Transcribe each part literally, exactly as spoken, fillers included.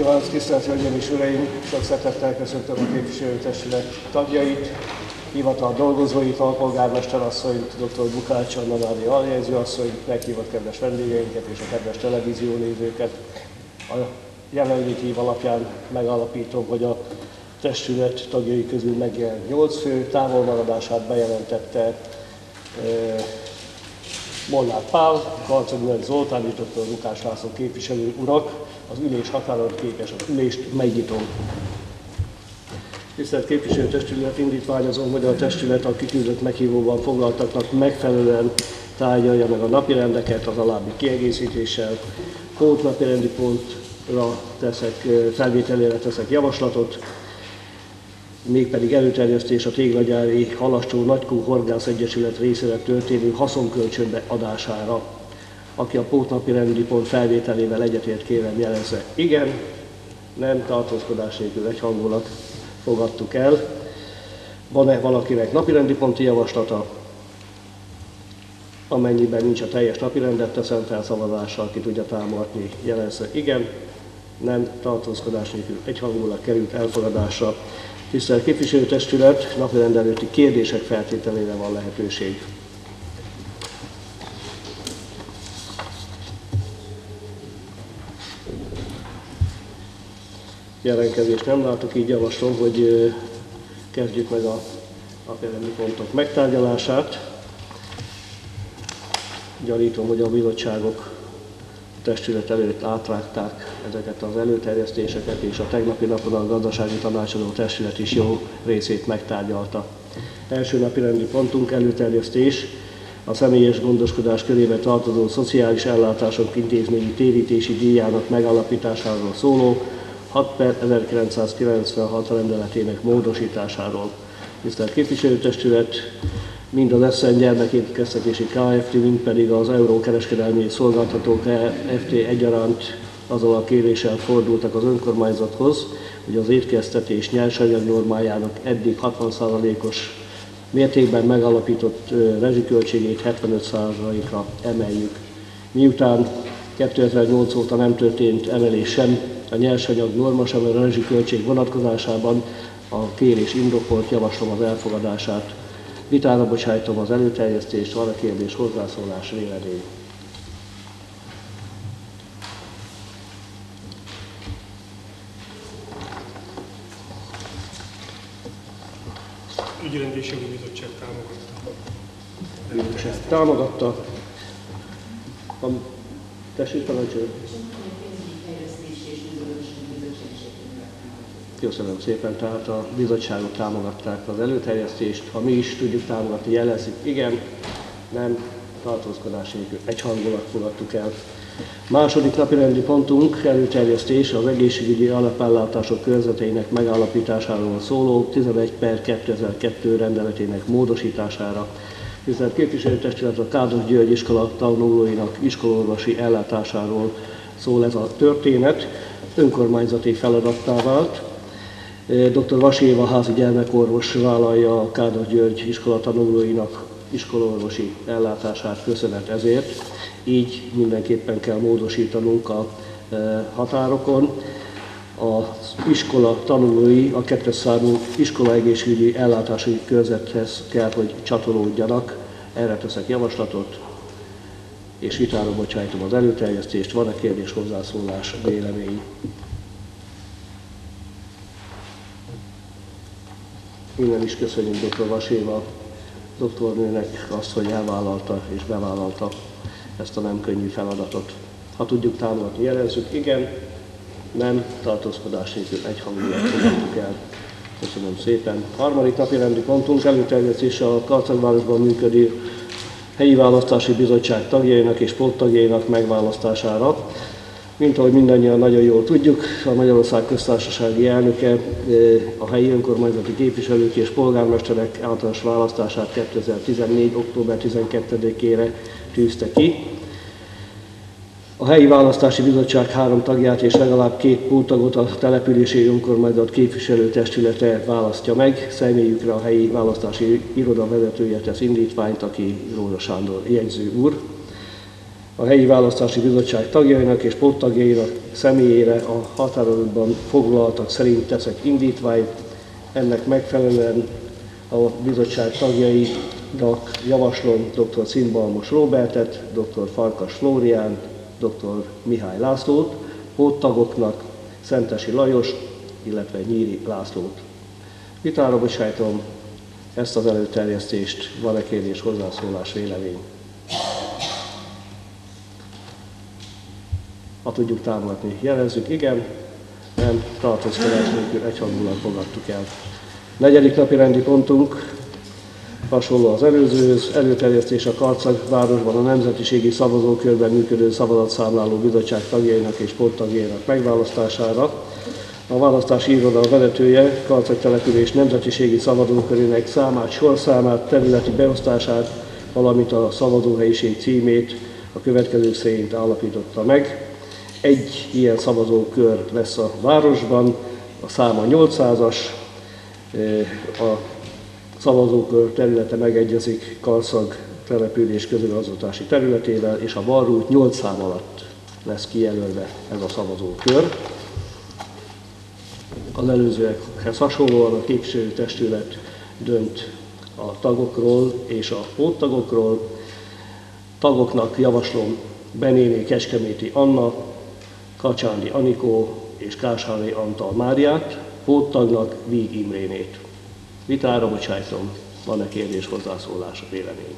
kívánok, tisztelt Hölgyeim és Uraim! Sok szeretettel köszöntöm a képviselőtestület tagjait, hivatal dolgozóit, alpolgármester asszonyt, dr. Bukács Anna Mária aljegyző asszonyt, meghívott kedves vendégeinket és a kedves televíziónézőket. A jelenléti hív alapján megállapítom, hogy a testület tagjai közül megjelent nyolc fő, távolmaradását bejelentette e, Molnár Pál, Karcag Zoltán és dr. Lukács László képviselő urak. Az ülés határozott képes, az ülést megnyitom. Tisztelt képviselőtestület, indítványozom, hogy a testület a kiküldött meghívóban foglaltaknak megfelelően tárgyalja meg a napirendeket az alábbi kiegészítéssel. Pót napirendi pontra teszek, felvételére teszek javaslatot, mégpedig előterjesztés a Téglagyári Halastó Nagykó Horgász Egyesület részére történő haszonkölcsönbe adására. Aki a pótnapi rendi pont felvételével egyetért, kérem jelezze igen, nem, tartózkodás nélkül egyhangulag fogadtuk el. Van-e valakinek napirendi ponti javaslata? Amennyiben nincs, a teljes napirendet teszem fel szavazásra, aki tudja támogatni, jelezze igen, nem, tartózkodás nélkül egyhangulag került elfogadásra. Tisztelt képviselőtestület, napirend előtti kérdések feltételére van lehetőség. Jelentkezést nem látok, így javaslom, hogy kezdjük meg a napirendi pontok megtárgyalását. Gyanítom, hogy a bizottságok a testület előtt átrágták ezeket az előterjesztéseket, és a tegnapi napon a gazdasági tanácsadó testület is jó részét megtárgyalta. Első napirendi pontunk előterjesztés a személyes gondoskodás körébe tartozó szociális ellátások intézményi térítési díjának megalapításáról szóló hat per ezerkilencszázkilencvenhat rendeletének módosításáról. Tisztelt képviselőtestület, mind az Essen Gyermekétkeztetési Kft., mind pedig az Euró Kereskedelmi Szolgáltatók Kft. Egyaránt azzal a kéréssel fordultak az önkormányzathoz, hogy az étkeztetés nyersanyag normájának eddig hatvan százalékos mértékben megalapított rezsiköltségét hetvenöt százalékra emeljük. Miután kétezer-nyolc óta nem történt emelés sem a nyersanyag norma, sem a rezsiköltség vonatkozásában, a kérés indokolt, javaslom az elfogadását. Vitára bocsájtom az előterjesztést, van a kérdés, hozzászólás, vélemény. Ügyrendi és Jogi Bizottság támogatta. Támogatta. Tessék, parancsoljon. Köszönöm szépen, tehát a bizottságok támogatták az előterjesztést, ha mi is tudjuk támogatni, jelezzük igen, nem, tartózkodás nélkül egyhangulag fogadtuk el. Második napirendi pontunk előterjesztés az egészségügyi alapellátások körzeteinek megállapításáról szóló tizenegy per kétezer-kettő rendeletének módosítására. Tisztelt képviselőtestület, a Kádos György iskola tanulóinak iskolaorvosi ellátásáról szól ez a történet, önkormányzati feladattá vált. dr. Vasi Éva házi gyermekorvos vállalja a Kádos György iskola tanulóinak iskolaorvosi ellátását, köszönet ezért. Így mindenképpen kell módosítanunk a határokon. Az iskola tanulói a kettes számú iskolaegészségügyi ellátási körzethez kell, hogy csatolódjanak. Erre teszek javaslatot, és vitára bocsájtom az előterjesztést. Van-e kérdés, hozzászólás, vélemény? Innen is köszönjük dr. Vasi Éva doktornőnek azt, hogy elvállalta és bevállalta ezt a nem könnyű feladatot. Ha tudjuk támogatni, jelezzük igen, nem, tartózkodás nélkül egyhangulag fogadtuk el. Köszönöm szépen. Harmadik napi rendi pontunk előterjesztése a Karcagvárosban működő helyi választási bizottság tagjainak és póttagjainak megválasztására. Mint ahogy mindannyian nagyon jól tudjuk, a Magyarország Köztársasági elnöke a helyi önkormányzati képviselők és polgármesterek általános választását kétezer-tizennégy. október tizenkettedikére tűzte ki. A helyi választási bizottság három tagját és legalább két póttagot a települési önkormányzat képviselőtestülete választja meg. Személyükre a helyi választási iroda vezetője tesz indítványt, aki Rózsa Sándor jegyző úr. a helyi választási bizottság tagjainak és póttagjainak személyére a határozatban foglaltak szerint teszek indítványt. Ennek megfelelően a bizottság tagjainak javaslom dr. Szindbalmos Róbertet, dr. Farkas Flóriánt, dr. Mihály Lászlót, póttagoknak Szentesi Lajos, illetve Nyíri Lászlót. Vitára bocsájtom ezt az előterjesztést, van-e kérdés, hozzászólás, vélemény? Ha tudjuk támogatni, jelezzük, igen, nem, tartózkodás nélkül egyhangulag fogadtuk el. Negyedik napi rendi pontunk hasonló az előzőhöz, előterjesztés a Karcag-városban a nemzetiségi szavazókörben működő szavazatszámláló bizottság tagjainak és póttagjainak megválasztására. A választási iroda vezetője Karcag település nemzetiségi szavazókörének számát, sorszámát, területi beosztását, valamint a szavazóhelyiség címét a következő szerint állapította meg. Egy ilyen szavazókör lesz a városban, a száma nyolcszázas, a szavazókör területe megegyezik Karcag település közigazgatási területével, és a Varrút nyolc szám alatt lesz kijelölve ez a szavazókör. Az előzőekhez hasonlóan a képviselőtestület dönt a tagokról és a póttagokról. Tagoknak javaslom Benéné Kecskeméti Anna, Kacsándi Anikó és Kásálné Antal Máriát, póttagnak Víg Imrénét. Vitára bocsájtom, van-e kérdés, hozzászólás, vélemény?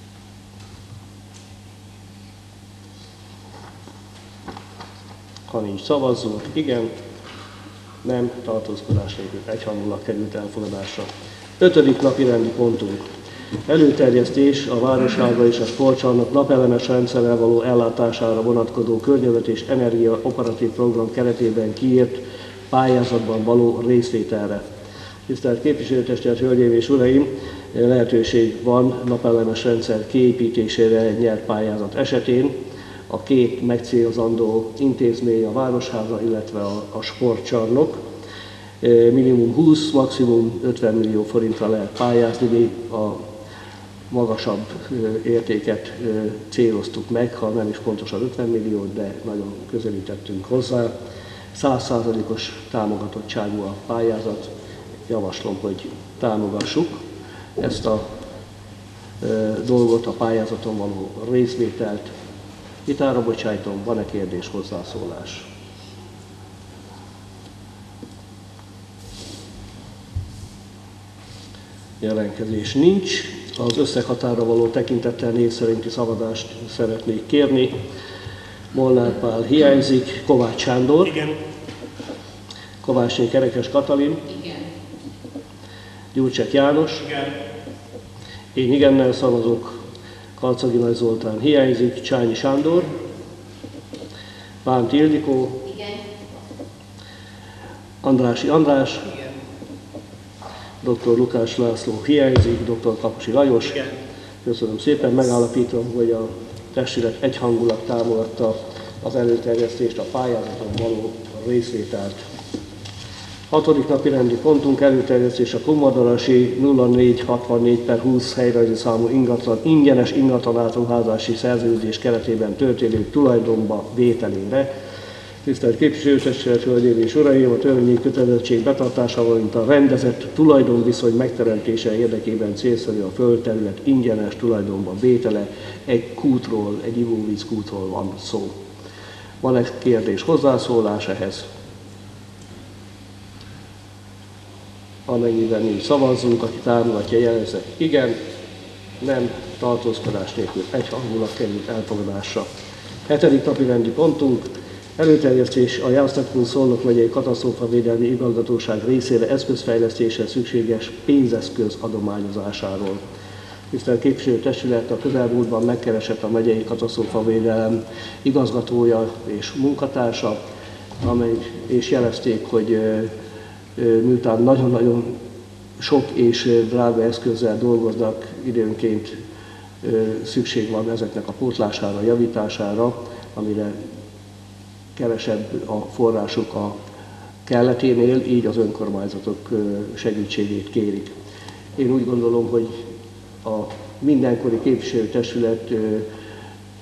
Ha nincs, szavazzunk, igen, nem, tartózkodás nélkül egyhangulag került elfogadásra. Ötödik napi rendi pontunk. Előterjesztés a Városháza és a Sportcsarnok napelemes rendszerrel való ellátására vonatkozó környezet és energia operatív program keretében kiírt pályázatban való részvételre. Tisztelt képviselőtestület, hölgyeim és uraim, lehetőség van napelemes rendszer kiépítésére nyert pályázat esetén. A két megcélzandó intézmény a Városháza, illetve a, a Sportcsarnok. Minimum húsz, maximum ötven millió forintra lehet pályázni, mi a magasabb értéket céloztuk meg, ha nem is pontosan ötven milliót, de nagyon közelítettünk hozzá. száz százalékos támogatottságú a pályázat, javaslom, hogy támogassuk ezt a dolgot, a pályázaton való részvételt. Vitára bocsájtom, van-e kérdés, hozzászólás? Jelentkezés nincs. Az összeghatárra való tekintettel név szerinti szavazást szeretnék kérni. Molnár Pál hiányzik, Kovács Sándor. Igen. Kovácsné Kerekes Katalin. Igen. Gyurcsek János. Igen. Én igennel szavazok. Karcagi Nagy Zoltán hiányzik, Csányi Sándor. Bánt Ildikó. Igen. Andrássy András. Igen. doktor Lukács László hiányzik, doktor Kaposi Lajos. Igen. Köszönöm szépen, megállapítom, hogy a testület egyhangulag támogatta az előterjesztést, a pályázaton való részvételt. Hatodik napi rendi pontunk előterjesztés a Kunvadarasi nulla négy hatvannégy per húsz helyrajzi számú ingatlan, ingyenes ingatlan áruházási szerződés keretében történő tulajdonba vételére. Tisztelt képviselőtestület, hölgyeim és uraim, a törvényi kötelezettség betartása, valamint a rendezett tulajdonviszony megteremtése érdekében célszerű a földterület ingyenes tulajdonba vétele. Egy kútról, egy ivóvíz kútról van szó. Van egy kérdés, hozzászólás ehhez? Amennyiben nincs, szavazzunk, aki támogatja, jelezze igen, nem, tartózkodás nélkül egyhangulag került elfogadásra. Hetedik napi rendi pontunk. Előterjesztés a Jászlakun-Szolnok megyei katasztrófavédelmi igazgatóság részére eszközfejlesztésre szükséges pénzeszköz adományozásáról. Tisztelt képviselőtestület, a közelmúltban megkeresett a megyei katasztrófavédelem igazgatója és munkatársa, amely, és jelezték, hogy miután nagyon-nagyon sok és drága eszközzel dolgoznak, időnként szükség van ezeknek a pótlására, javítására, amire kevesebb a forrásuk a kelleténél, így az önkormányzatok segítségét kérik. Én úgy gondolom, hogy a mindenkori képviselőtestület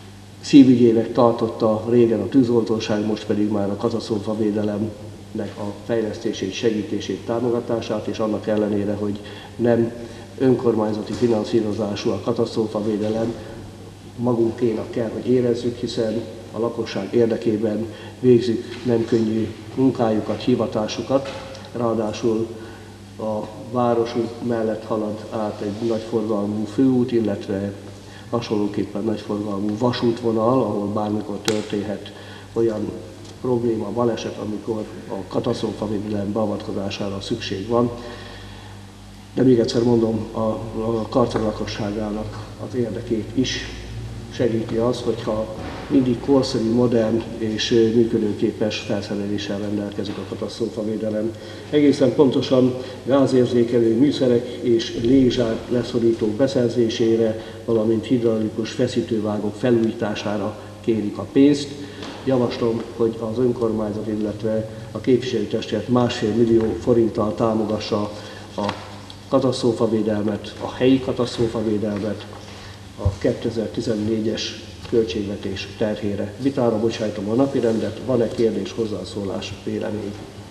szívügyének tartotta régen a tűzoltóság, most pedig már a katasztrófavédelemnek a fejlesztését, segítését, támogatását, és annak ellenére, hogy nem önkormányzati finanszírozású a katasztrófavédelem, magunkénak kell, hogy érezzük, hiszen a lakosság érdekében végzik nem könnyű munkájukat, hivatásukat, ráadásul a városunk mellett halad át egy nagyforgalmú főút, illetve hasonlóképpen nagyforgalmú vasútvonal, ahol bármikor történhet olyan probléma, baleset, amikor a katasztrófavédelem beavatkozására szükség van. De még egyszer mondom, a, a Karcag lakosságának az érdekét is segíti az, hogyha mindig korszerű, modern és működőképes felszereléssel rendelkezik a katasztrófavédelem. Egészen pontosan gázérzékelő műszerek és légzsák leszorítók beszerzésére, valamint hidraulikus feszítővágók felújítására kérik a pénzt. Javaslom, hogy az önkormányzat, illetve a képviselőtestület másfél millió forinttal támogassa a katasztrófavédelmet, a helyi katasztrófavédelmet a kétezer-tizennégyes költségvetés terhére. Vitára bocsájtom a napirendet, van-e kérdés, hozzászólás, vélemény?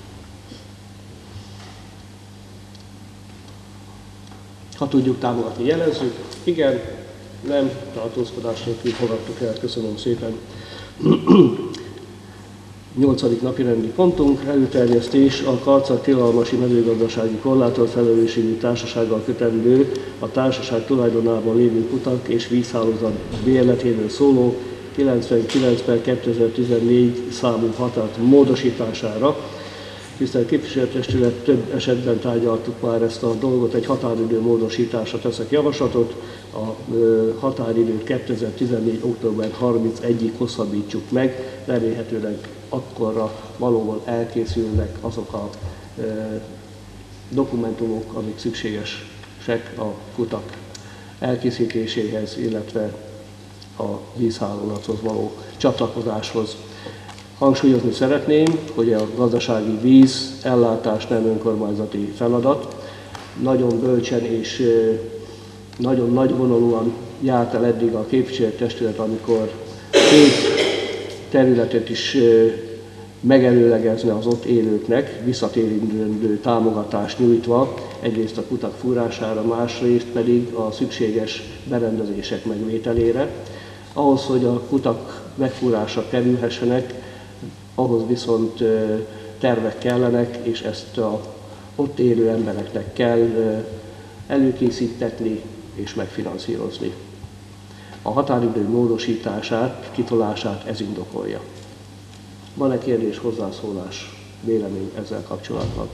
Ha tudjuk támogatni, jelezzük. Igen, nem, tartózkodás nélkül fogadtuk el, köszönöm szépen. Nyolcadik napirendi pontunk, előterjesztés a Karcag Tilalmasi Mezőgazdasági Korlátolt Felelősségű Társasággal kötendő, a társaság tulajdonában lévő kutak és vízhálózat bérletéről szóló kilencvenkilenc per kétezer-tizennégy számú határ módosítására. Tisztelt Képviselőtestület, több esetben tárgyaltuk már ezt a dolgot, egy határidő módosításra teszek javaslatot. A határidőt kétezer-tizennégy október harmincegyedikéig hosszabbítsuk meg, remélhetőleg akkorra valóban elkészülnek azok a e, dokumentumok, amik szükségesek a kutak elkészítéséhez, illetve a vízhálózathoz való csatlakozáshoz. Hangsúlyozni szeretném, hogy a gazdasági víz ellátás nem önkormányzati feladat. Nagyon bölcsen és nagyon nagyvonalúan járt el eddig a képviselőtestület, amikor két területet is megelőlegezne az ott élőknek, visszatérítő támogatást nyújtva, egyrészt a kutak fúrására, másrészt pedig a szükséges berendezések megvételére. Ahhoz, hogy a kutak megfúrásra kerülhessenek, ahhoz viszont tervek kellenek, és ezt az ott élő embereknek kell előkészítetni és megfinanszírozni. A határidő módosítását, kitolását ez indokolja. Van-e kérdés, hozzászólás, vélemény ezzel kapcsolatban?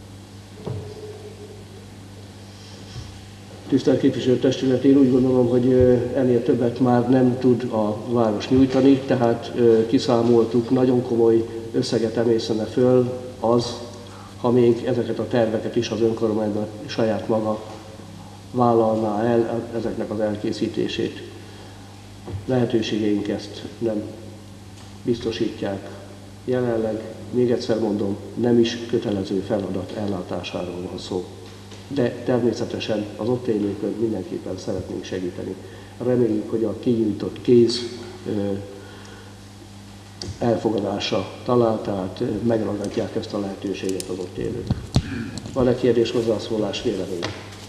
Tisztelt Képviselőtestület, én úgy gondolom, hogy ennél többet már nem tud a város nyújtani, tehát kiszámoltuk, nagyon komoly összeget emészene föl az, ha még ezeket a terveket is az önkormányzat saját maga vállalná el, ezeknek az elkészítését. Lehetőségeink ezt nem biztosítják. Jelenleg, még egyszer mondom, nem is kötelező feladat ellátásáról van szó. De természetesen az ott élőkön mindenképpen szeretnénk segíteni. Reméljük, hogy a kinyújtott kéz elfogadása talál, tehát megragadják ezt a lehetőséget az ott élők. Van-e kérdés, hozzászólás, vélemény?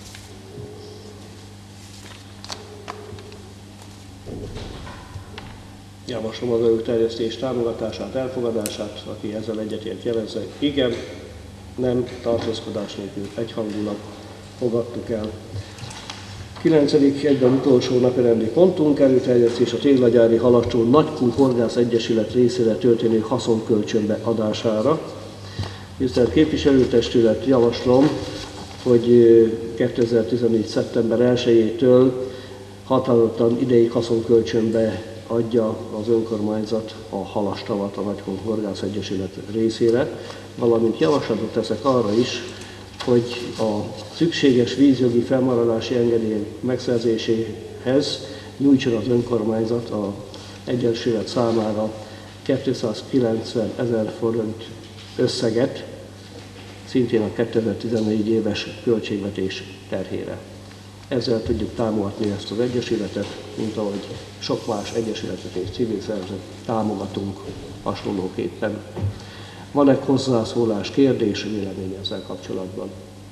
Javaslom az előterjesztés támogatását, elfogadását, aki ezzel egyetért jelezze. Igen, nem, tartózkodás nélkül egyhangulag fogadtuk el. kilencedik egyben utolsó napirendi pontunk, előterjesztés a téglagyári Halacsó Nagykun Horgász Egyesület részére történő haszonkölcsönbe adására. Tisztelt Képviselőtestület, javaslom, hogy kétezer-tizennégy. szeptember elsejétől határozottan ideig haszonkölcsönbe adja az önkormányzat a halastavat a Nagykun Horgász Egyesület részére, valamint javaslatot teszek arra is, hogy a szükséges vízjogi felmaradási engedély megszerzéséhez nyújtson az önkormányzat az Egyesület számára kétszázkilencven ezer forint összeget, szintén a kétezer-tizennégy éves költségvetés terhére. Ezzel tudjuk támogatni ezt az egyesületet, mint ahogy sok más egyesületet és civil szervezetet támogatunk hasonlóképpen. Van-e hozzászólás, kérdés, vélemény ezzel kapcsolatban?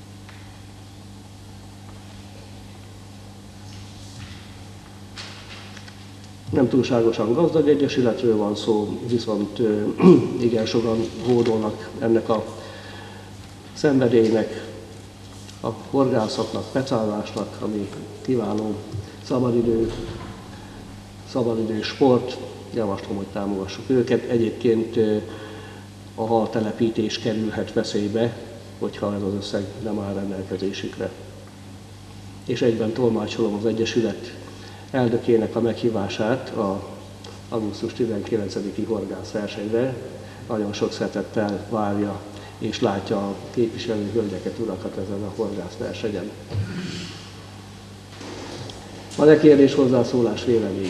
Nem túlságosan gazdag egyesületről van szó, viszont igen sokan hódolnak ennek a szenvedélynek, a horgászatnak, pecálásnak, ami kiváló szabadidő, szabadidő sport. Javaslom, hogy támogassuk őket. Egyébként a haltelepítés kerülhet veszélybe, hogyha ez az összeg nem áll rendelkezésükre. És egyben tolmácsolom az Egyesület elnökének a meghívását a augusztus tizenkilencediki horgászversenyre. Nagyon sok szeretettel várja és látja a képviselő hölgyeket, urakat ezen a horgászversenyen. Van-e kérdés, hozzászólás, vélemény?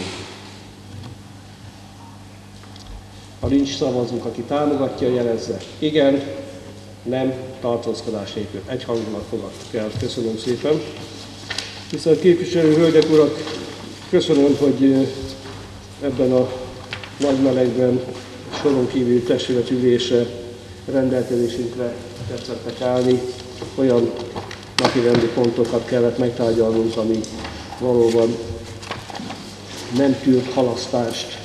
Ha nincs, szavazunk, aki támogatja, jelezze igen, nem, tartózkodás nélkül. Egyhangulag fogadtuk el. Köszönöm szépen. Viszont képviselő hölgyek, urak, köszönöm, hogy ebben a nagy melegben soron kívül testületülésre rendelkezésünkre tetszettek állni. Olyan napirendi pontokat kellett megtárgyalnunk, ami valóban nem tűrt halasztást.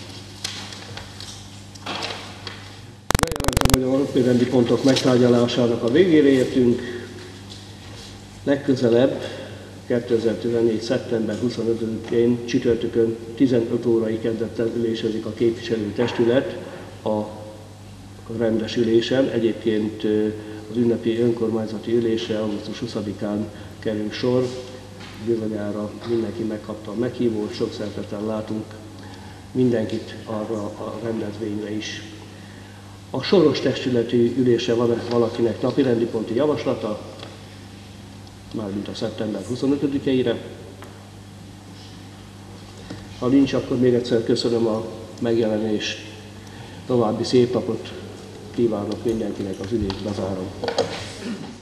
Bejelentem, hogy a napirendi pontok megtárgyalásának a végére értünk. Legközelebb kétezer-tizennégy. szeptember huszonötödikén csütörtökön tizenöt órai kezdettel ülésezik a képviselőtestület a rendes ülésen. Egyébként az ünnepi önkormányzati ülésre augusztus huszadikán kerül sor. Bizonyára mindenki megkapta a meghívót, sok szeretettel látunk mindenkit arra a rendezvényre is. A soros testületi ülésre van valakinek napirendi ponti javaslata, mármint a szeptember huszonötödikeire. Ha nincs, akkor még egyszer köszönöm a megjelenést, további szép napot kívánok mindenkinek, az ülést bezárom.